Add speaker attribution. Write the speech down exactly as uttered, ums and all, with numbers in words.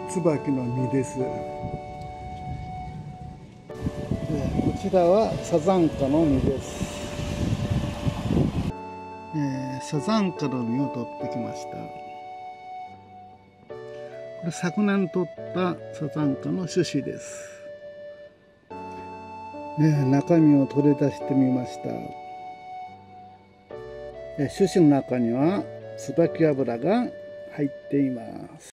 Speaker 1: 椿の実です。こちらはサザンカの実です。えー、サザンカの実を取ってきました。これ昨年取ったサザンカの種子です。えー、中身を取り出してみました。えー、種子の中には椿油が入っています。